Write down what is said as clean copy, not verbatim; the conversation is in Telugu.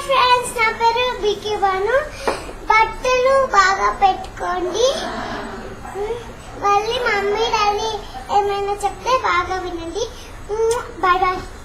ఫ్రెండ్స్, నా పేరు దివ్య భాను. బట్టలు బాగా పెట్టుకోండి. మళ్ళీ మమ్మీ డాడీ ఏమైనా చెప్తే బాగా వినండి. Bye bye.